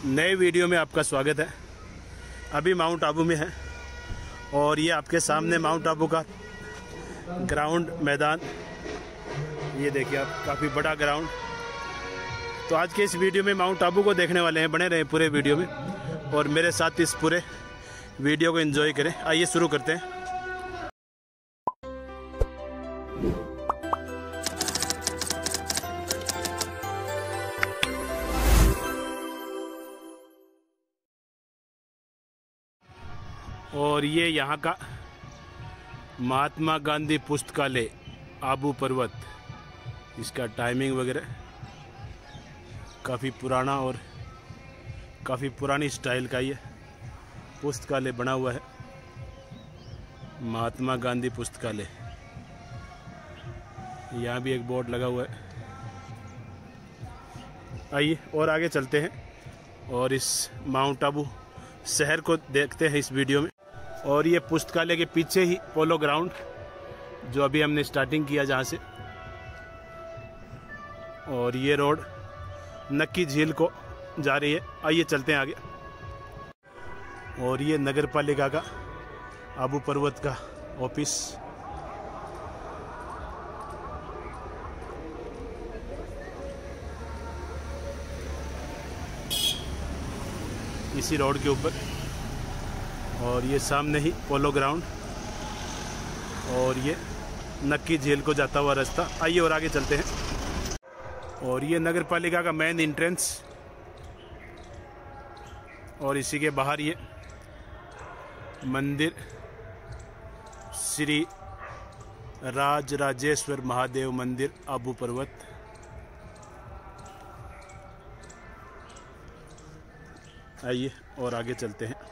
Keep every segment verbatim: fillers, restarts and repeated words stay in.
नए वीडियो में आपका स्वागत है। अभी माउंट आबू में है और ये आपके सामने माउंट आबू का ग्राउंड मैदान, ये देखिए आप, काफ़ी बड़ा ग्राउंड। तो आज के इस वीडियो में माउंट आबू को देखने वाले हैं, बने रहे पूरे वीडियो में और मेरे साथ इस पूरे वीडियो को एंजॉय करें। आइए शुरू करते हैं। और ये यहाँ का महात्मा गांधी पुस्तकालय आबू पर्वत, इसका टाइमिंग वगैरह काफ़ी पुराना और काफ़ी पुरानी स्टाइल का ये पुस्तकालय बना हुआ है। महात्मा गांधी पुस्तकालय, यहाँ भी एक बोर्ड लगा हुआ है। आइए और आगे चलते हैं और इस माउंट आबू शहर को देखते हैं इस वीडियो में। और ये पुस्तकालय के पीछे ही पोलो ग्राउंड, जो अभी हमने स्टार्टिंग किया जहाँ से, और ये रोड नक्की झील को जा रही है। आइए चलते हैं आगे। और ये नगर पालिका का आबू पर्वत का ऑफिस, इसी रोड के ऊपर। और ये सामने ही पोलो ग्राउंड और ये नक्की झील को जाता हुआ रास्ता। आइए और आगे चलते हैं। और ये नगर पालिका का मेन एंट्रेंस, और इसी के बाहर ये मंदिर श्री राज राजेश्वर महादेव मंदिर आबू पर्वत। आइए और आगे चलते हैं।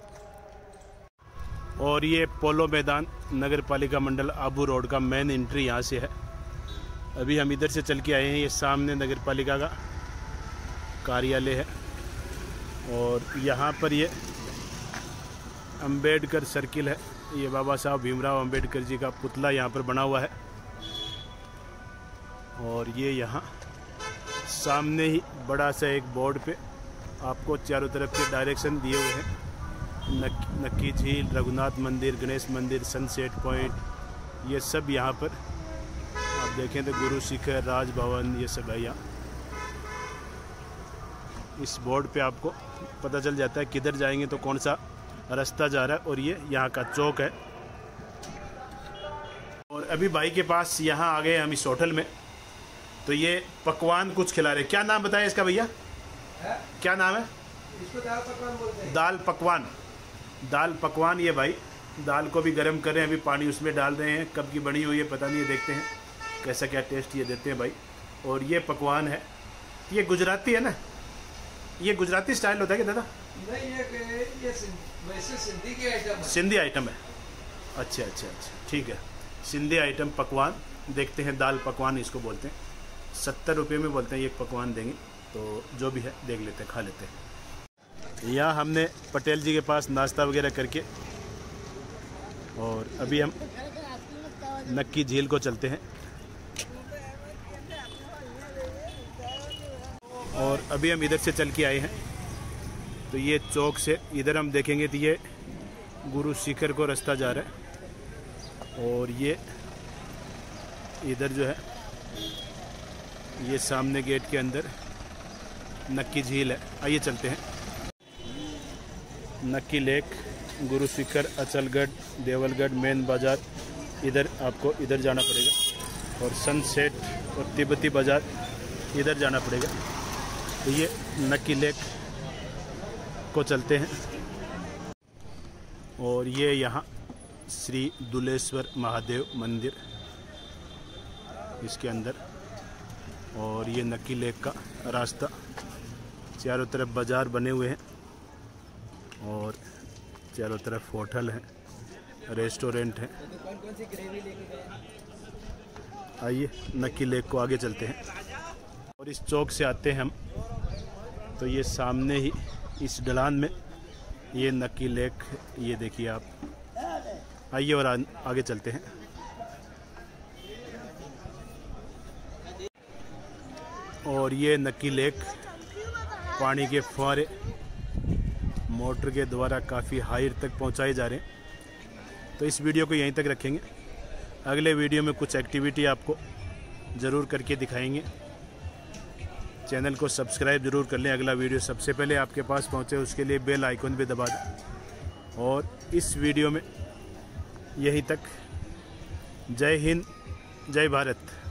और ये पोलो मैदान नगर पालिका मंडल आबू रोड का मेन एंट्री यहाँ से है। अभी हम इधर से चल के आए हैं। ये सामने नगर पालिका का कार्यालय है और यहाँ पर ये अंबेडकर सर्किल है। ये बाबा साहब भीमराव अंबेडकर जी का पुतला यहाँ पर बना हुआ है। और ये यहाँ सामने ही बड़ा सा एक बोर्ड पे आपको चारों तरफ के डायरेक्शन दिए हुए हैं। नक, नक्की झील, रघुनाथ मंदिर, गणेश मंदिर, सनसेट पॉइंट, ये सब यहाँ पर आप देखें तो गुरु शिखर, राजभवन, ये सब है यहाँ। इस बोर्ड पे आपको पता चल जाता है किधर जाएंगे तो कौन सा रास्ता जा रहा है। और ये यहाँ का चौक है। और अभी भाई के पास यहाँ आ गए हम इस होटल में। तो ये पकवान कुछ खिला रहे। क्या नाम बताया इसका भैया? क्या नाम है? इसको दाल पकवान बोलते हैं। दाल पकवान, दाल पकवान। ये भाई दाल को भी गर्म कर रहे हैं, अभी पानी उसमें डाल रहे हैं। कब की बनी हुई है पता नहीं है, देखते हैं कैसा क्या टेस्ट ये देते हैं भाई। और ये पकवान है, ये गुजराती है ना? ये गुजराती स्टाइल होता है कि दादा? नहीं, ये ये वैसे सिंधी की आइटम है। सिंधी आइटम है। अच्छा अच्छा अच्छा, ठीक है। सिंधी आइटम पकवान देखते हैं। दाल पकवान इसको बोलते हैं। सत्तर रुपये में बोलते हैं ये पकवान देंगे। तो जो भी है देख लेते हैं, खा लेते हैं। यहाँ हमने पटेल जी के पास नाश्ता वगैरह करके और अभी हम नक्की झील को चलते हैं। और अभी हम इधर से चल के आए हैं। तो ये चौक से इधर हम देखेंगे तो ये गुरु शिखर को रास्ता जा रहा है। और ये इधर जो है ये सामने गेट के अंदर नक्की झील है। आइए चलते हैं। नक्की लेक, गुरु शिखर, अचलगढ़, देवलगढ़, मेन बाज़ार, इधर आपको इधर जाना पड़ेगा। और सनसेट और तिब्बती बाज़ार इधर जाना पड़ेगा। तो ये नक्की लेक को चलते हैं। और ये यहाँ श्री दुलेश्वर महादेव मंदिर इसके अंदर। और ये नक्की लेक का रास्ता, चारों तरफ बाज़ार बने हुए हैं और चारों तरफ होटल हैं, रेस्टोरेंट हैं। आइए नक्की लेक को आगे चलते हैं। और इस चौक से आते हैं हम तो ये सामने ही इस ढलान में ये नक्की लेक, ये देखिए आप। आइए और आगे चलते हैं। और ये नक्की लेक पानी के फुहारे मोटर के द्वारा काफ़ी हाइट तक पहुंचाए जा रहे हैं। तो इस वीडियो को यहीं तक रखेंगे। अगले वीडियो में कुछ एक्टिविटी आपको ज़रूर करके दिखाएंगे। चैनल को सब्सक्राइब ज़रूर कर लें। अगला वीडियो सबसे पहले आपके पास पहुंचे उसके लिए बेल आइकन भी दबा दें। और इस वीडियो में यहीं तक। जय हिंद, जय भारत।